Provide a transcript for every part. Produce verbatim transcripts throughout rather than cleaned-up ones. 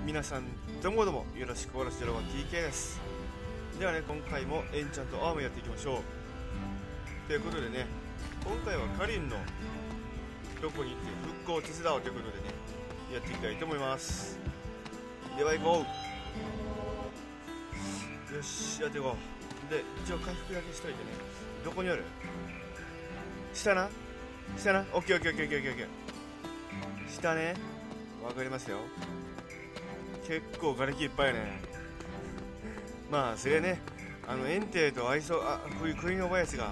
皆さんどうもどうもよろしくおろしドラゴン ティーケー です。ではね、今回もエンチャントアームやっていきましょう。ということでね、今回はカリンのどこに行って復興を手伝おうということでね、やっていきたいと思います。では行こう。よし、やっていこう。で、一応回復だけしといてね。どこにある？下な下なオッケーオッケーオッケーオッケーオッケー。下ね、わかりますよ。結構瓦礫いっぱいね。まあそれね、あのエンテと愛想あこういうクイーンオバヤスが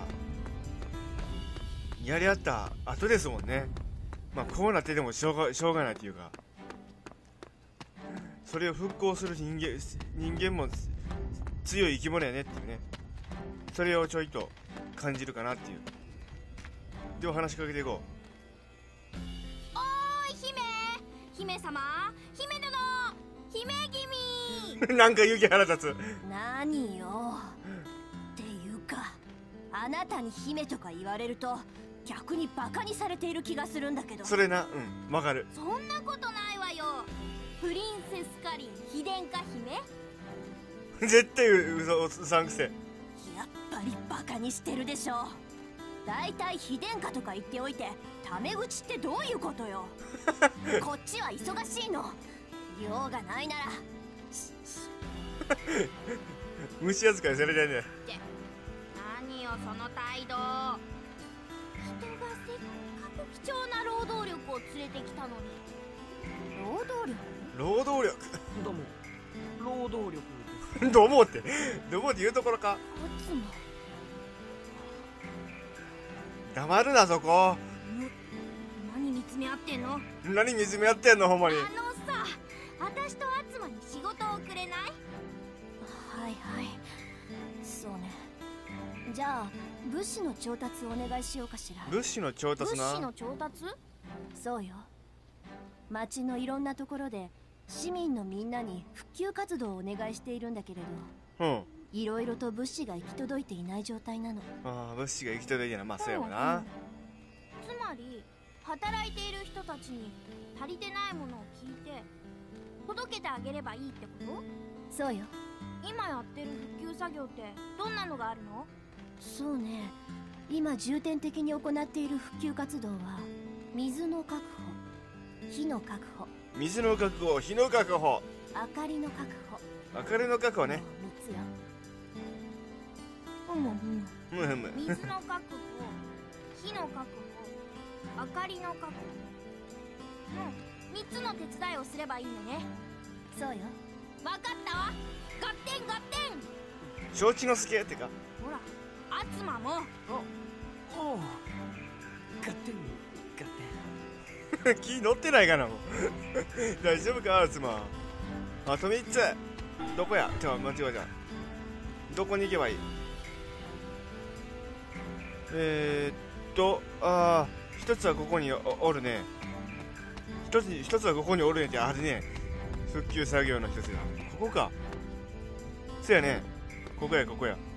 やり合った後ですもんね。まあこうなってでもしょうがしょうがないっていうか、それを復興する人間人間も強い生き物やねっていうね、それをちょいと感じるかなっていう。では話しかけていこう。おーい姫姫様、姫殿、姫君なんか勇気腹立つ。 何よっていうか、あなたに姫とか言われると逆にバカにされている気がするんだけど。 それな、うん、わかる。 そんなことないわよ。プリンセスカリン妃殿下姫絶対うそうさんくせ。やっぱりバカにしてるでしょ。だいたい妃殿下とか言っておいてタメ口ってどういうことよ。こっちは忙しいの。用がないなら虫扱いされてんね。 って何よその態度。人がせっかく貴重な労働力を連れてきたのに。労働力労働力どうも労働力どうもってどうもって言うところか。黙るなそこ。 何見つめ合ってんの。 何見つめ合ってんのほんまに。 あのさ、私とアツマに仕事をくれない？はいはい、そうね。じゃあ物資の調達をお願いしようかしら。 物資の調達な。 物資の調達？そうよ。町のいろんなところで市民のみんなに復旧活動をお願いしているんだけれど、うん、いろいろと物資が行き届いていない状態なの。 ああ、物資が行き届いてない。まあそうやわな、うんうん、 つまり働いている人たちに足りてないものを聞いて届けてあげればいいってこと？そうよ。今やってる復旧作業ってどんなのがあるの？そうね、今重点的に行っている復旧活動は水の確保、火の確保、 水の確保、火の確保、 明かりの確保。 明かりの確保ね。 みっつよ。うんうん。 むむむ。 水の確保、火の確保、明かりの確保。うん、みっつの手伝いをすればいいのね。そうよ。わかったわ。合点合点。 承知の助ってか。 ほら、アツマも。 おお。合点合点。 気乗ってないかなもう。大丈夫かアツマ。あとみっつ。どこや。ちょ間違えた。どこに行けばいい？えー、っとああ一つはここに お, おるね。一つ一つはここにおるねってあるね。復旧作業の一つがここか。そやね、ここやここや。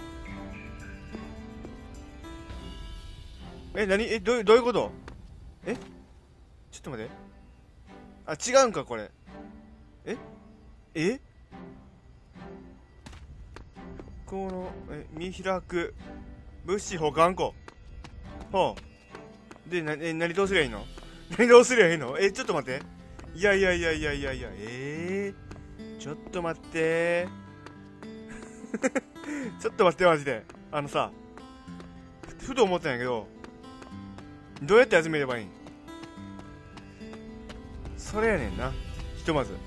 え、なに？え、どうどういうこと？え、ちょっと待って。あ、違うんかこれ。ええこのえ見開く物資保管庫。ほうで、な、え、何どうすりゃいいの？何どうすりゃいいの？え、ちょっと待って。いやいやいやいやいやいや、えー、ちょっと待ってちょっと待ってマジで。あのさ、ふ, ふと思ったんやけど、どうやって集めればいいん？それやねんな、ひとまず。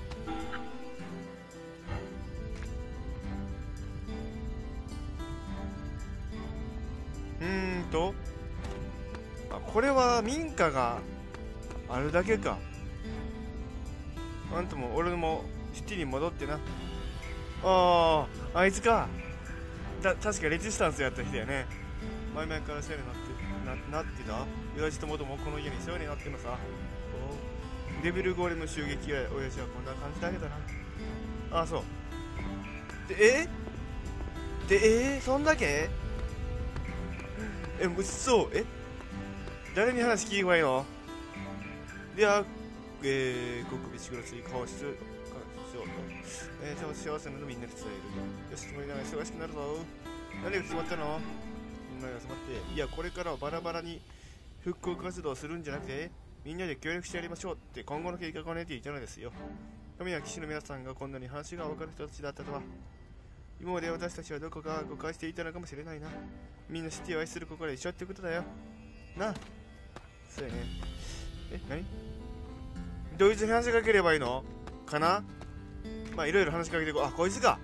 うーんとあ、これは民家があるだけか。あんたも俺もシティに戻ってな。ああ、あいつか。だ確かレジスタンスやった人やね。前々から世話になってななってた親父ともともこの家に世話になってんのさ。デビルゴーレム襲撃や親父はこんな感じだけだな。ああ、そうで、えで、えー、そんだけ？え、もうそう、え誰に話聞けばいいの？では、ええー、ごくびちぐらつい顔ししようと、えー、幸せなのみんなで伝える。よし、もういながら忙しくなるぞ。何が決まったの？みんなが集まって、いや、これからはバラバラに復興活動をするんじゃなくて、みんなで協力してやりましょうって今後の計画を練っていたのですよ。神や騎士の皆さんがこんなに話が分かる人たちだったとは。今まで私たちはどこか誤解していたのかもしれないな。みんなシティを愛する心で一緒ってことだよ。なあ。そうやね。え、何？どいつに話しかければいいのかな。まあいろいろ話しかけていこう。あ、こいつか。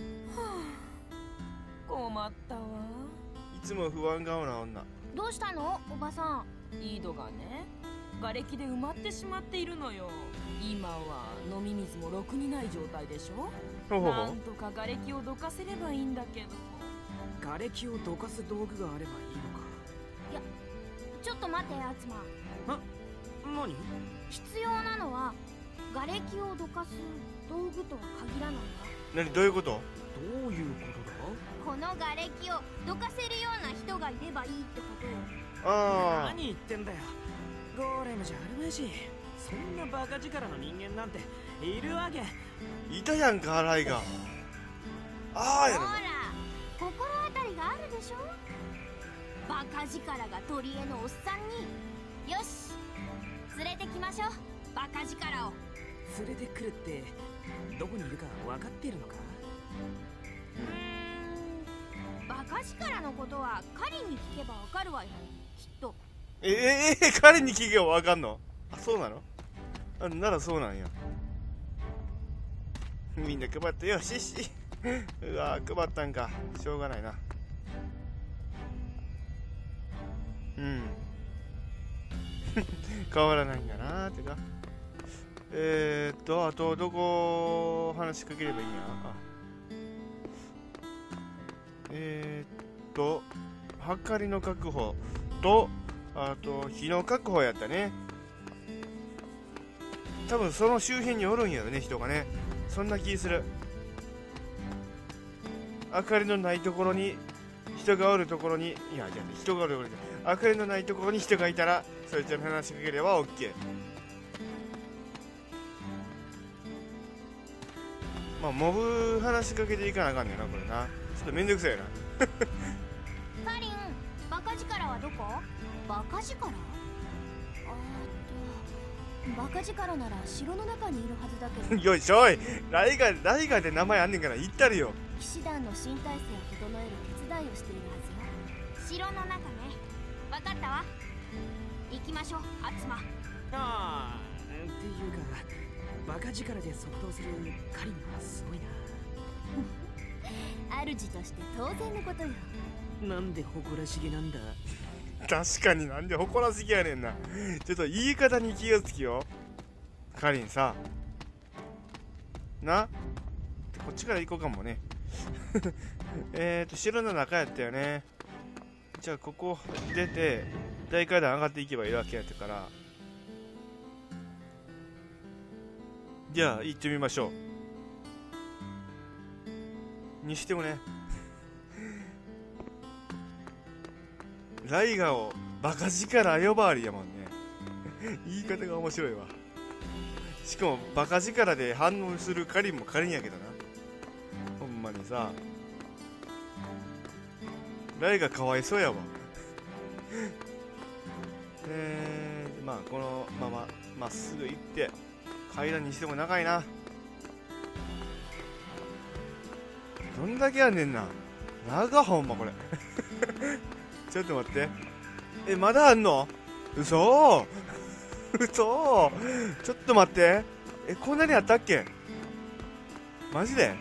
困ったわ。 いつも不安顔な女。 どうしたのおばさん。 井戸がね、瓦礫で埋まってしまっているのよ。今は飲み水もろくにない状態でしょ。 ほうほうほう。 なんとか瓦礫をどかせればいいんだけど。 瓦礫をどかす道具があればいいのか。 いや、ちょっと待ってアツマ。 な、何？ 必要なのは瓦礫をどかす道具とは限らないんだ。 何、どういうこと？ どういうことだ？ この瓦礫をどかせるような人がいればいいってことよ。 ああ。 何言ってんだよ。ゴーレムじゃあるまいし、そんなバカ力の人間なんているわけ。 いたやんか、ライが。ああやろ。 ほら、心当たりがあるでしょ。バカ力が取り柄のおっさんに、よし連れてきましょう、バカ力を。 連れてくるってどこにいるか分かってるのか？ うーん、バカ力のことはカリンに聞けばわかるわよ、きっと。 えええ彼に聞けばわかんの？あ、そうなの？あ、ならそうなんや。みんな配ってよしし。うわ、配ったんか。しょうがないな。うん。変わらないんだなーってか。えーっと、あと、どこ話しかければいいんや。あ、えーっと、はかりの確保と、あと、火の確保やったね。多分その周辺におるんやろね、人がね。そんな気する。明かりのないところに人がおるところに、いや、じゃあ人がおるところに、明かりのないところに人がいたら、そいつに話しかければ OK。まあ、モブ話しかけていかなあかんねんな、これな。ちょっとめんどくさいな。 カリン、バカ力はどこ？バカ力？あーっと、バカ力なら城の中にいるはずだけど。 よいしょい、ライガ、ライガで名前あんねんから言ったるよ。 騎士団の新体制を整える手伝いをしているはずよ。城の中ね。わかったわ。行きましょう、アツマ。 ああ、っていうかバカ力で即答するカリンはすごいな。 主として当然のことよ。 なんで誇らしげなんだ？ 確かに、なんで誇らしげやねんな。ちょっと言い方に気をつけよう。カリンさ。な？こっちから行こうかもね。えっと、城の中やったよね。じゃあ、ここ出て、大階段上がっていけばいいわけやったから。じゃあ、行ってみましょう。にしてもね。ライガをバカ力呼ばわりやもんね。言い方が面白いわ。しかもバカ力で反応するカリンもカリンやけどな。ほんまにさ、ライガかわいそうやわ。えー、まあこのまままっすぐ行って階段にしても長いな。どんだけやねんな。長ほんまこれ。ちょっと待って。え、まだあんの？嘘嘘ちょっと待って。え、こんなにあったっけ？マジで？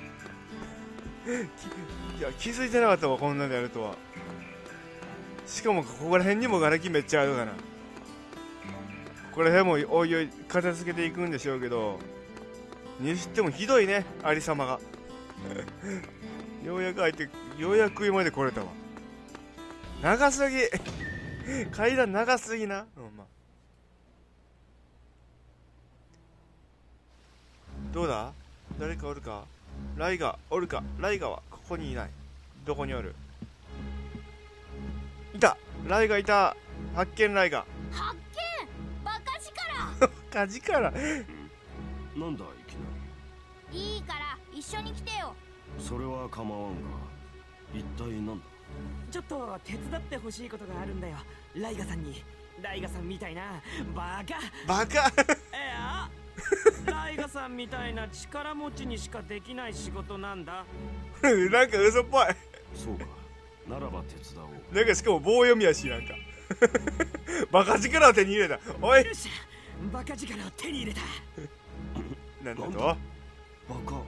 いや、気づいてなかったわ、こんなにあるとは。しかも、ここら辺にも瓦礫めっちゃあるかな。ここら辺もおいおい片付けていくんでしょうけど、にしてもひどいね、ありさまが。ようやく入って、ようやく上まで来れたわ。長すぎ階段長すぎな、うんまあ、どうだ、誰かおるか、ライガおるか。ライガはここにいない。どこにおる？いた、ライガいた。発見ライガ。 発見、バカ力。 バカ力。 なんだいきないいから一緒に来てよ。 り。それは構わんが、一体なんだ。 ちょっと手伝ってほしいことがあるんだよ、ライガさんに。ライガさんみたいなバカバカえやライガさんみたいな力持ちにしかできない仕事なんだ。 なんか嘘っぽい。 そうか、ならば手伝おう。 なんかしかも棒読みやし、なんかバカ力を手に入れた。おい、 よっしゃ、バカ力を手に入れた。 なんだと。 バカ。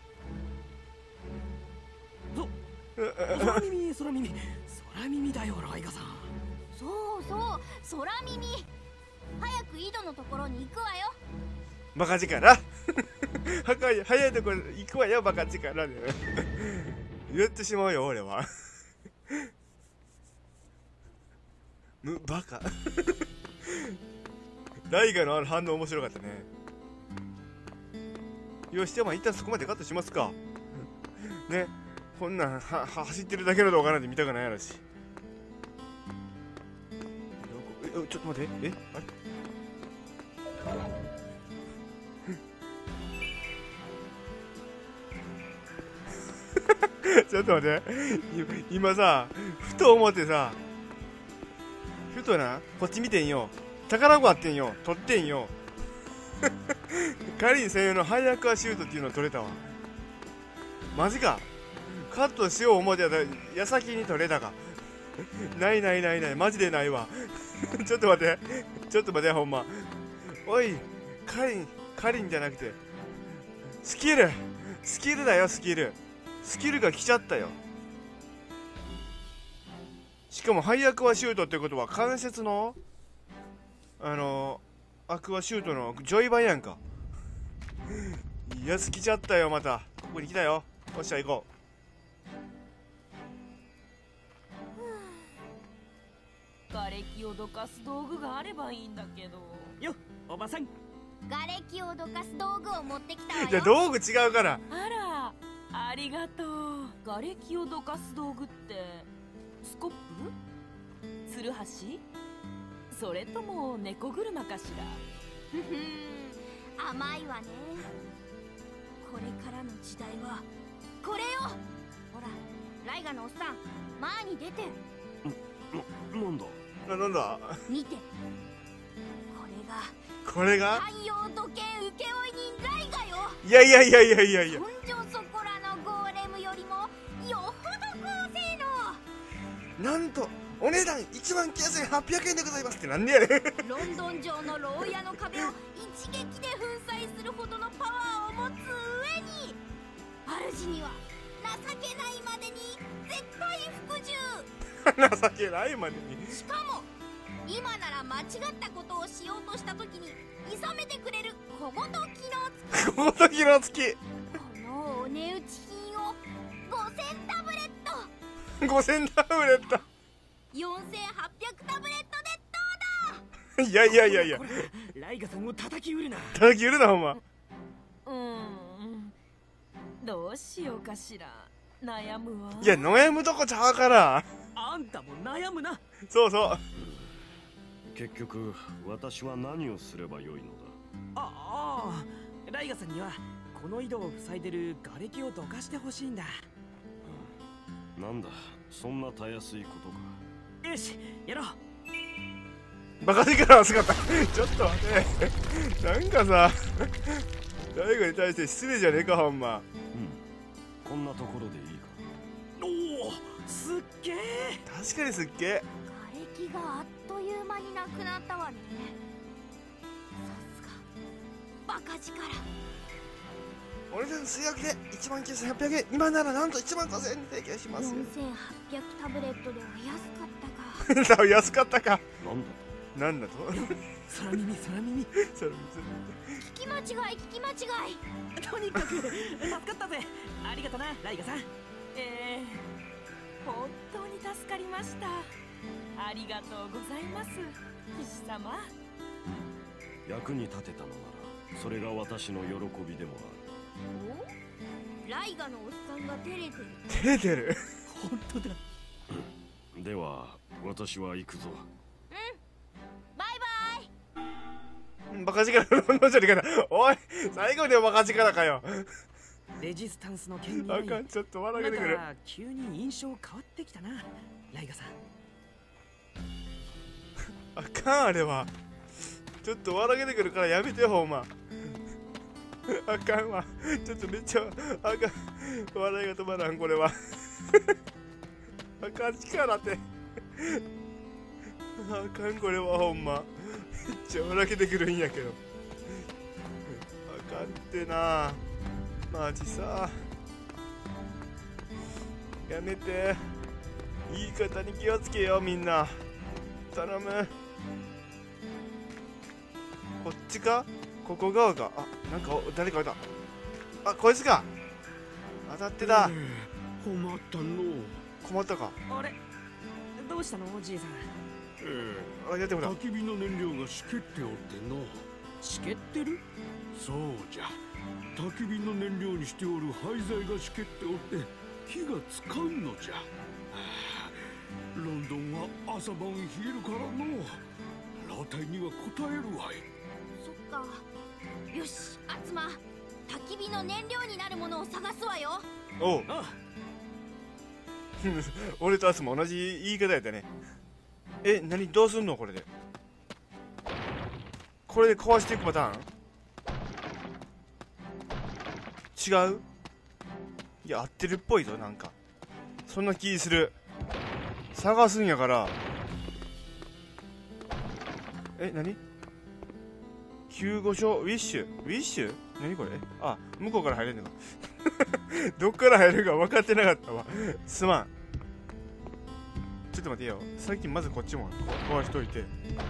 空耳空耳空耳だよ、ライガさん。 そうそう、空耳。早く井戸のところに行くわよ。 バカ力早い早いところ行くわよ、バカ力で言ってしまうよ俺はむバカライガのあの反応面白かったね。よし、じゃあまあ一旦そこまでカットしますかね。こんなんはは走ってるだけの動画なんて見たくないやろし。え、ちょっと待って、え、あれちょっと待って、今さ、ふと思ってさ、ふとな、こっち見てんよ。宝箱あってんよ。取ってんよ。カリン専用のハイアクアシュートっていうの取れたわ。マジか。カットしよう思ってやったら矢先に取れたか。ないないないない、マジでないわ。ちょっと待って、ちょっと待って、ほんま。おい、カリン、カリンじゃなくて、スキル、スキルだよ、スキル。スキルが来ちゃったよ。しかもハイアクアシュートってことは関節のあのアクアシュートのジョイ版やんか。いやつ来ちゃったよ。またここに来たよ。おっしゃ行こう。瓦礫をどかす道具があればいいんだけど。 よっ、おばさん。 瓦礫をどかす道具を持ってきたわよ。 う。いや道具違うから。 あら、ありがとう。瓦礫をどかす道具ってスコップ、ツルハシ、それとも猫車かしら。 ふふん、甘いわね。これからの時代はこれよ。ほら、ライガのおっさん、前に出て。 な、なんだな、なんだ見て、これがこれが太陽時計請負人ライガよ。 いやいやいやいやいやいや、 本庄そこらのゴーレムよりもよほど高性能。 なんとお値段いちまんきゅうせんはっぴゃくえんでございますって。なんでやねん。 ロンドン城の牢屋の壁を一撃で粉砕するほどのパワーを持つ上に、主には情けないまでに絶対服従。 情けないまでに。 しかも今なら間違ったことをしようとした時に諌めてくれる小言機能付き。 小言機能付き。 このお値打ち品をごせんタブレット。 ごせんタブレット。 よんせんはっぴゃくタブレットでどうだ。 いやいやいやいや、 これライガさんを叩き売るな。 叩き売るなほんま。 うーん、どうしようかしら。悩むわ。 いや悩むとこちゃうから。 あんたも悩むな。 そうそう。 結局私は何をすればよいのだ。 ああ、ライガさんにはこの井戸を塞いでる瓦礫をどかしてほしいんだ。 なんだ、そんなたやすいことか。 よし、やろう。 バカ力は姿ちょっと待ってなんかさ大悟に対して失礼じゃねえかほんま。 うん、こんなところでいいか。 おお、すっげえ。 確かにすっげえ。 瓦礫があっという間になくなったわね。さすがバカ力。 お値段据え置きでいちまんきゅうせんはっぴゃくえん、今ならなんといちまんごせんえんに提供しますよ。 よんせんはっぴゃくタブレットでは安かったか。 多分安かったか。 なんだなんだと空耳空耳。 それ聞き間違い聞き間違い。 とにかく助かったぜ。ありがとな、ライガさん。 えー、本当に助かりました。ありがとうございます、騎士様。 役に立てたのならそれが私の喜びでもある。 お、ライガのおっさんが照れてる。 照れてる。 本当だ。 では私は行くぞ。 バイバイ。 バカ力ののじゃねえかな。おい、最後にはバカ力かよ。 レジスタンスの件にあかん、ちょっと笑けてくる。 なんか急に印象変わってきたな、ライガさん。 あかん、あれは。ちょっと笑けてくるからやめてよ、ほんま。あかんわ。ちょっとめっちゃ、あかん。笑いが止まらん、これは。あかん、力って。あかん、これはほんま。めっちゃ笑けてくるんやけど。あかんってな。マジさ。やめて。言い方に気をつけよ、みんな。頼む。こっちか、ここ側か。あ、なんか誰かいた。あ、こいつか。当たってた。 困ったの。 困ったか。 あれ、どうしたのおじいさん。 えあ、やってもらえ、焚き火の燃料がしけっておっての。 しけってる？ そうじゃ。焚き火の燃料にしておる廃材がしけっておって火がつかんのじゃ。ロンドンは朝晩冷えるからの。老体には応えるわい。 そっか。よし、あつま、焚き火の燃料になるものを探すわよ。 おう。 あ俺とアスも同じ言い方やったね。え、何、どうすんのこれで。これで壊していくパターン違う。いや、合ってるっぽいぞ、なんか。そんな気する。探すんやから。え、何、救護所ウィッシュウィッシュ何これ。あ、向こうから入れんのか。どっから入るか分かってなかったわ。すまん。ちょっと待ってよ。さっきまずこっちも壊しといて。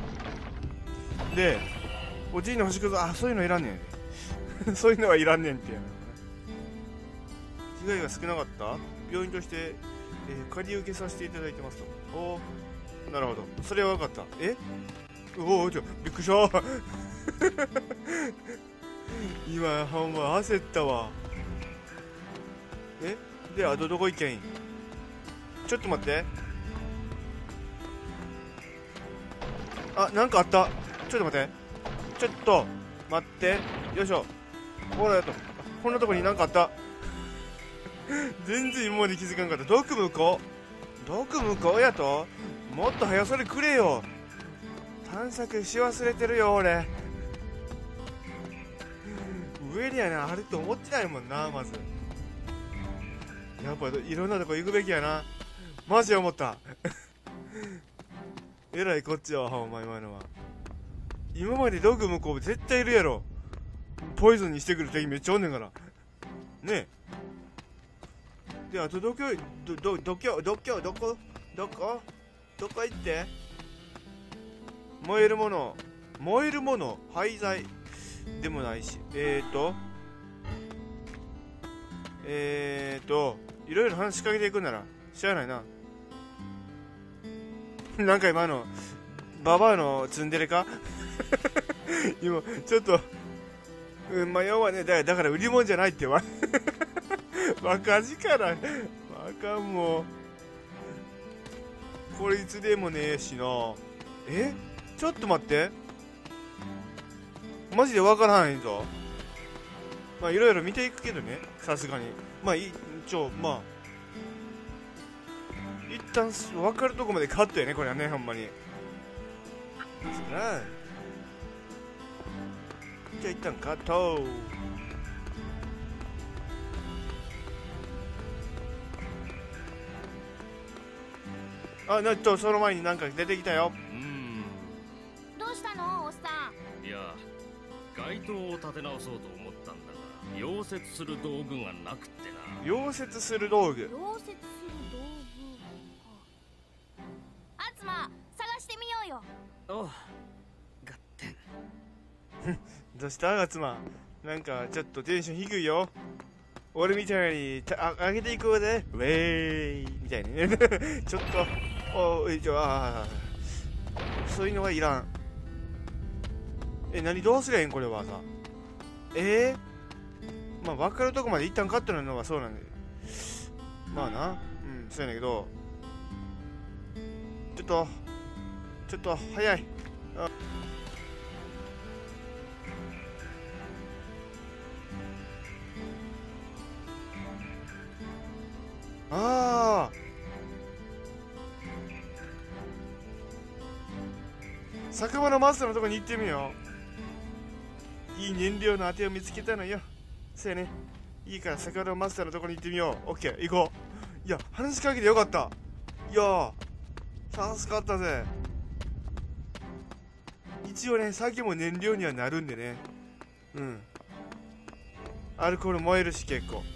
で、おじいの星屑、あ、そういうのいらんねん。そういうのはいらんねんってやな。被害が少なかった。病院として、えー、借り受けさせていただいてますと。おー、なるほど。それは分かった。え、おお、ちょ、びっくりした。今、ほんま焦ったわ。え、で、あとどこ行きゃいいん。ちょっと待って。あ、なんかあった。ちょっと待って。ちょっと待って。よいしょ。ほらやと。こんなとこになんかあった。全然今まで気づかんかった。毒向こう。毒向こうやと。もっと早それくれよ。探索し忘れてるよ俺。上にはなあると思ってないもんな。まずやっぱいろんなとこ行くべきやな。マジ思った。えらいこっちはほんま今のは。今までドグ向こう絶対いるやろ。ポイズンにしてくる敵めっちゃおんねんからねえ。で、あとどこどどどこどこどこどこどこ行って。燃えるもの、燃えるもの、廃材でもないし、えーとえーといろいろ話しかけていくんならしゃあないな。なんか今のババアのツンデレか。今ちょっと、うん、まあ要はね、だだから売り物じゃないってわ。バカ力、バカもうこれいつでもねえしな。え、ちょっと待って、マジでわからないぞ。まあいろいろ見ていくけどね、さすがに。まあいちょまあ一旦分かるとこまでカットやね、これはね、ほんまに。つらい。じゃあ一旦カット。あ、なっとその前になんか出てきたよ。 うん。 どうしたのおっさん。 いや、街灯を立て直そうと思ったんだが、溶接する道具がなくってな。 溶接する道具。 溶接する道具か。あつま、探してみようよ。 おう、ガッテン。 どうしたガツマ。なんかちょっとテンション低いよ。俺みたいにたあ上げていこうぜ、ウェーイみたいにね。ちょっとおいちょあそういうのはいらん。え、何どうすりゃいいんこれはさ。えー、まあ分かるとこまで一旦カットなのはそうなんで、まあな、うん、そうやねんけど、ちょっとちょっと早い。あああ、酒場のマスターのとこに行ってみよう。いい燃料の当てを見つけたのよ。せやね。いいから酒場のマスターのとこに行ってみよう。オッケー、行こう。いや、話しかけてよかった。いやー、助かったぜ。一応ね、酒も燃料にはなるんでね。うん。アルコール燃えるし結構。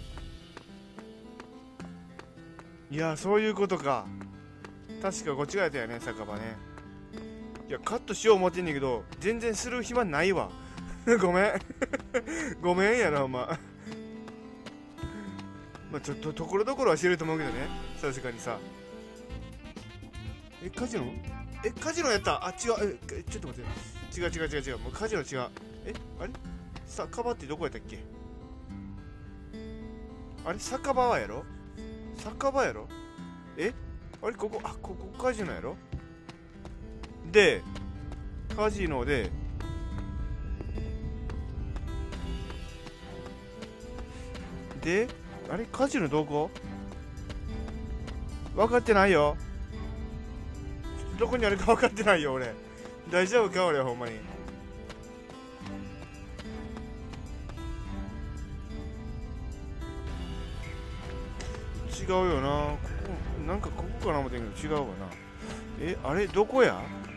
いや、そういうことか。確かこっち側やったよね、酒場ね。いや、カットしよう思ってんねんけど、全然する暇ないわ。ごめん。ごめんやな、お前。まあちょっと、ところどころはしてると思うけどね。さすがにさ。え、カジノ？え、カジノやった。あ、違う。え、ちょっと待って。違う違う違う違う。もうカジノ違う。え、あれ酒場ってどこやったっけ？あれ酒場はやろ？酒場やろ？え？あれここ、あ、ここカジノやろ？で、カジノで、で、あれカジノどこ？分かってないよ。どこにあるか分かってないよ、俺。大丈夫か、俺、ほんまに。違うよな。ここ、なんかここかな思ってんけど違うわな。え、あれどこや？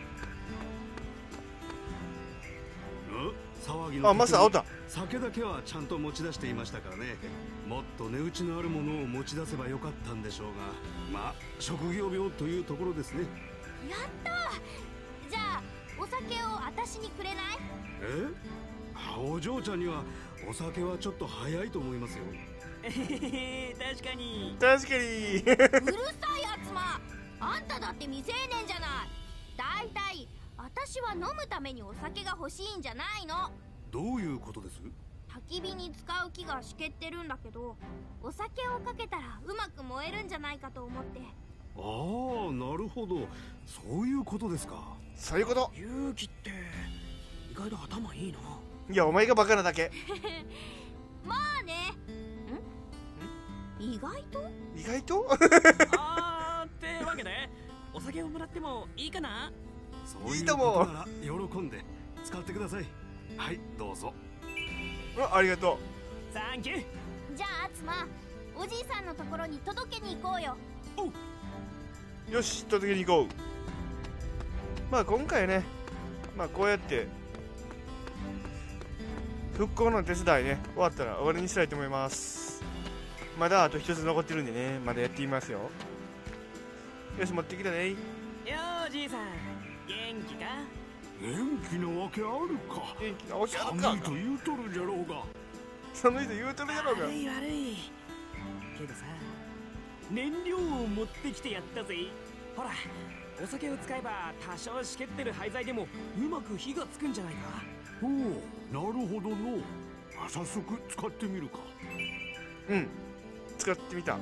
騒ぎのあ、マスター、おった。 酒だけはちゃんと持ち出していましたからね。もっと値打ちのあるものを持ち出せばよかったんでしょうが、まあ職業病というところですね。 やったー。じゃあお酒を私にくれない？ え？あ、お嬢ちゃんにはお酒はちょっと早いと思いますよ。 確かに。 確かに。 うるさいやつま。あんただって未成年じゃない。だいたい私は飲むためにお酒が欲しいんじゃないの。 どういうことです？ 焚き火に使う木がしけってるんだけど、お酒をかけたらうまく燃えるんじゃないかと思って。 ああ、なるほど。そういうことですか。 そういうこと。 勇気って意外と頭いいな。 いや、お前がバカなだけ。 まあね。ん？意外と？ 意外と？ あーってわけでお酒をもらってもいいかな？ そういうことなら喜んで使ってください。はい、どうぞ。 あ、ありがとう。サンキュー。 じゃあアツマ、おじいさんのところに届けに行こうよ。 おう。よし、届けに行こう。まあ今回ね、まあこうやって復興の手伝いね、終わったら終わりにしたいと思います。まだあと一つ残ってるんでね、まだやってみますよ。よし、持ってきたね。 よー、じいさん元気か？ 元気なわけあるか。 元気なわけあるか。 寒いと言うとるじゃろうが。 寒いと言うとるじゃろうが。 悪い悪いけどさ、燃料を持ってきてやったぜ。ほら、お酒を使えば多少しけってる廃材でもうまく火がつくんじゃないか。 おお、なるほどの。早速使ってみるか。 うん、使ってみた。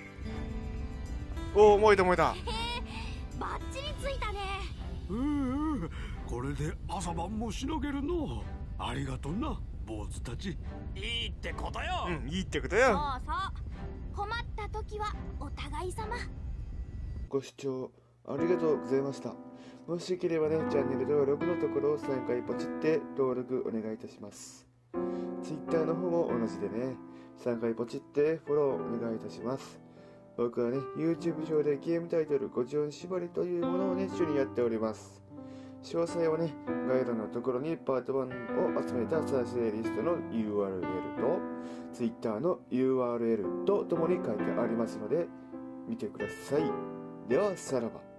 おお、燃えた燃えた。 へえ、バッチリついたね。 ううう、これで朝晩もしのげるの。ありがとうな、坊主たち。 いいってことよ。 うん、いいってことそうよ。 そう、困った時はお互い様。 ご視聴ありがとうございました。もしよければね、チャンネル登録のところをさんかいポチって登録お願いいたします。Twitter の方も同じでね、さんかいポチってフォローお願いいたします。僕はね、YouTube 上でゲームタイトルごじゅう縛りというものをね、主にやっております。詳細はね、概要欄のところにパートワンを集めた再生リストの ユーアールエル と Twitter の ユーアールエル とともに書いてありますので、見てください。では、さらば。